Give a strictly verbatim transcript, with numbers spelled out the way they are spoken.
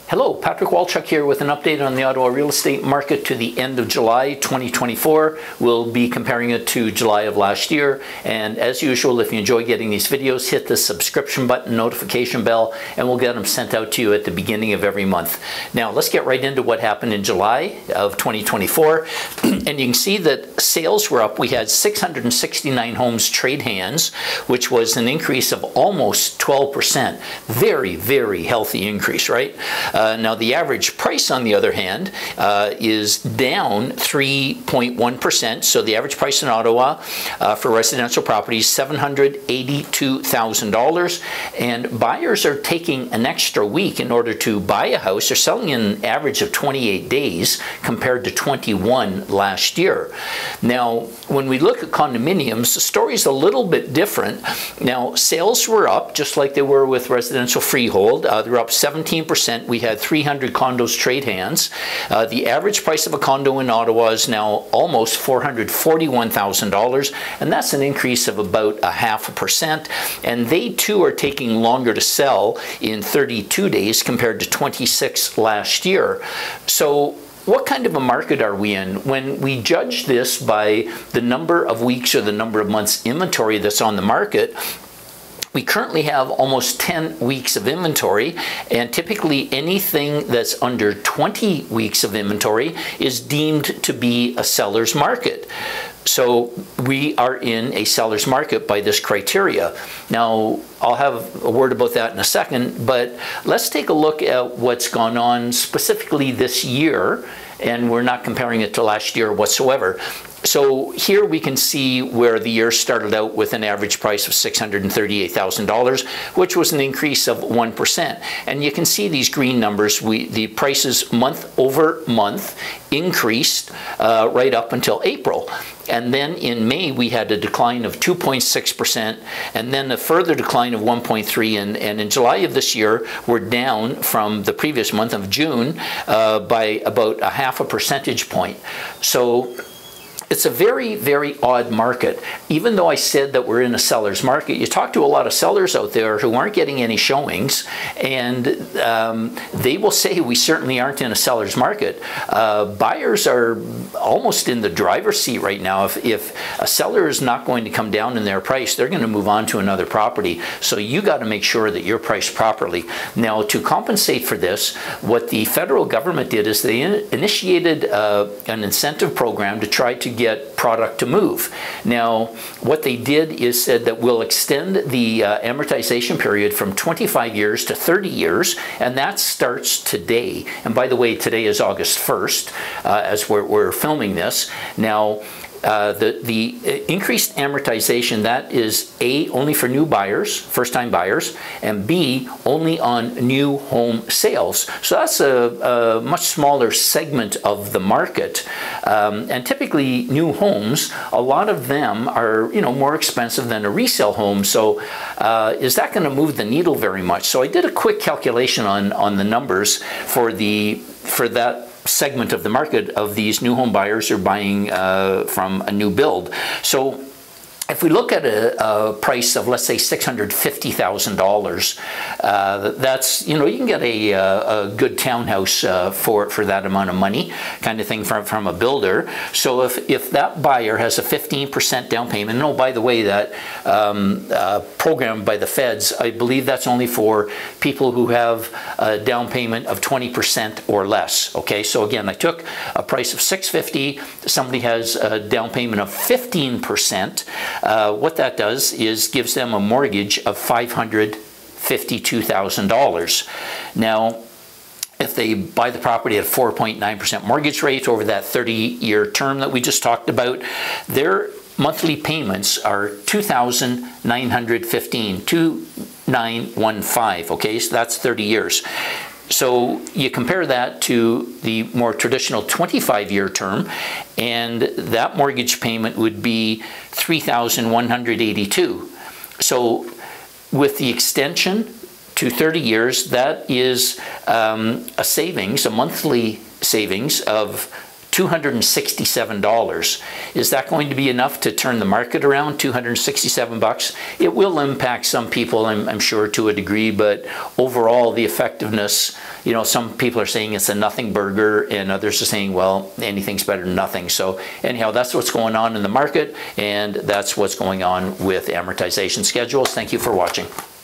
Hello, Patrick Walchuk here with an update on the Ottawa real estate market to the end of July twenty twenty-four. We'll be comparing it to July of last year. And as usual, if you enjoy getting these videos, hit the subscription button, notification bell, and we'll get them sent out to you at the beginning of every month. Now, let's get right into what happened in July of twenty twenty-four. And you can see that sales were up. We had six hundred sixty-nine homes trade hands, which was an increase of almost twelve percent. Very, very healthy increase, right? Uh, now, the average price, on the other hand, uh, is down three point one percent. So the average price in Ottawa uh, for residential properties, seven hundred eighty-two thousand dollars. And buyers are taking an extra week in order to buy a house. They're selling in an average of twenty-eight days compared to twenty-one last year. Now, when we look at condominiums, the story's a little bit different. Now, sales were up, just like they were with residential freehold. Uh, they're up seventeen percent. We had three hundred condos trade hands. Uh, the average price of a condo in Ottawa is now almost four hundred forty-one thousand dollars, and that's an increase of about a half a percent. And they too are taking longer to sell in thirty-two days compared to twenty-six last year. So what kind of a market are we in? When we judge this by the number of weeks or the number of months inventory that's on the market, we currently have almost ten weeks of inventory, and typically anything that's under twenty weeks of inventory is deemed to be a seller's market. So we are in a seller's market by this criteria. Now, I'll have a word about that in a second, but let's take a look at what's gone on specifically this year, and we're not comparing it to last year whatsoever. So here we can see where the year started out with an average price of six hundred thirty-eight thousand dollars, which was an increase of one percent. And you can see these green numbers. We, the prices month over month increased uh, right up until April. And then in May, we had a decline of two point six percent, and then a further decline of one point three percent. And, and in July of this year, we're down from the previous month of June uh, by about a half a percentage point. So it's a very, very odd market. Even though I said that we're in a seller's market, you talk to a lot of sellers out there who aren't getting any showings, and um, they will say we certainly aren't in a seller's market. Uh, buyers are almost in the driver's seat right now. If, if a seller is not going to come down in their price, they're going to move on to another property. So you got to make sure that you're priced properly. Now, to compensate for this, what the federal government did is they in initiated uh, an incentive program to try to get product to move. Now, what they did is said that we'll extend the uh, amortization period from twenty-five years to thirty years, and that starts today. And by the way, today is August first, uh, as we're, we're filming this. Now, Uh, the, the increased amortization, that is A, only for new buyers, first-time buyers, and B, only on new home sales. So that's a, a much smaller segment of the market. Um, and typically, new homes, a lot of them are, you know, more expensive than a resale home. So uh, is that going to move the needle very much? So I did a quick calculation on, on the numbers for, the, for that segment of the market of these new home buyers are buying uh, from a new build. So if we look at a, a price of, let's say, six hundred fifty thousand dollars, uh, that's, you know, you can get a, a good townhouse uh, for, for that amount of money, kind of thing from, from a builder. So if, if that buyer has a fifteen percent down payment, and oh, by the way, that um, uh, program by the feds, I believe that's only for people who have a down payment of twenty percent or less. Okay, so again, I took a price of six hundred fifty thousand dollars, somebody has a down payment of fifteen percent. Uh, what that does is gives them a mortgage of five hundred fifty-two thousand dollars. Now, if they buy the property at four point nine percent mortgage rate over that thirty-year term that we just talked about, their monthly payments are two thousand nine hundred fifteen dollars, two thousand nine hundred fifteen dollars, okay, so that's thirty years. So you compare that to the more traditional twenty-five year term, and that mortgage payment would be three thousand one hundred eighty-two dollars. So with the extension to thirty years, that is um, a savings, a monthly savings of two hundred sixty-seven dollars. Is that going to be enough to turn the market around, two hundred sixty-seven bucks? It will impact some people, I'm, I'm sure, to a degree, but overall the effectiveness, you know, some people are saying it's a nothing burger and others are saying, well, anything's better than nothing. So anyhow, that's what's going on in the market, and that's what's going on with amortization schedules. Thank you for watching.